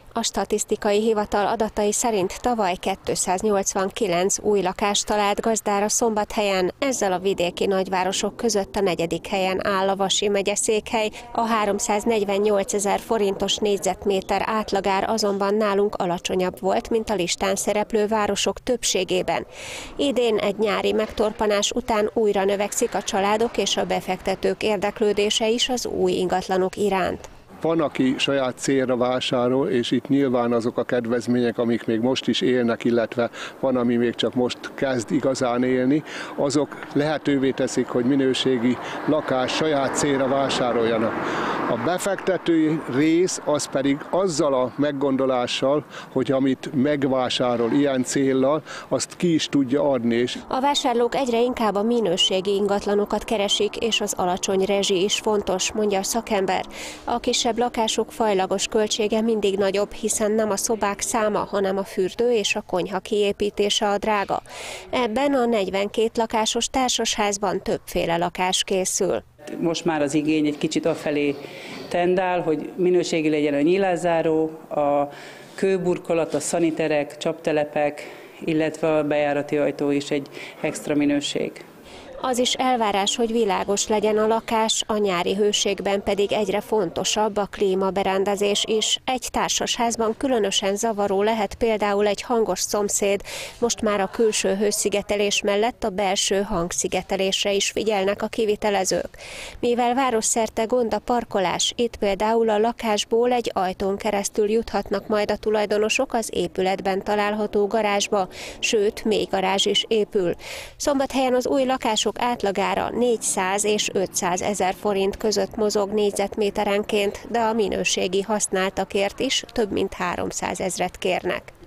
A statisztikai hivatal adatai szerint tavaly 289 új lakást talált gazdára Szombathelyen, ezzel a vidéki nagyvárosok között a 4. helyen áll a Vasi megyeszékhely, a 348 000 forintos négyzetméter átlagár azonban nálunk alacsonyabb volt, mint a listán szereplő városok többségében. Idén egy nyári megtorpanás után újra növekszik a családok és a befektetők érdeklődése is az új ingatlanok iránt. Van, aki saját célra vásárol, és itt nyilván azok a kedvezmények, amik még most is élnek, illetve van, ami még csak most kezd igazán élni, azok lehetővé teszik, hogy minőségi lakás saját célra vásároljanak. A befektetői rész az pedig azzal a meggondolással, hogy amit megvásárol ilyen céllal, azt ki is tudja adni. A vásárlók egyre inkább a minőségi ingatlanokat keresik, és az alacsony rezsi is fontos, mondja a szakember. A kisebb lakások fajlagos költsége mindig nagyobb, hiszen nem a szobák száma, hanem a fürdő és a konyha kiépítése a drága. Ebben a 42 lakásos társasházban többféle lakás készül. Most már az igény egy kicsit afelé tendál, hogy minőségi legyen a nyílászáró, a kőburkolat, a szaniterek, csaptelepek, illetve a bejárati ajtó is egy extra minőség. Az is elvárás, hogy világos legyen a lakás, a nyári hőségben pedig egyre fontosabb a klímaberendezés is. Egy társasházban különösen zavaró lehet például egy hangos szomszéd. Most már a külső hőszigetelés mellett a belső hangszigetelésre is figyelnek a kivitelezők. Mivel városszerte gond a parkolás, itt például a lakásból egy ajtón keresztül juthatnak majd a tulajdonosok az épületben található garázsba, sőt, mélygarázs is épül. Szombathelyen az új lakások átlagára 400 és 500 000 forint között mozog négyzetméterenként, de a minőségi használtakért is több mint 300 000-et kérnek.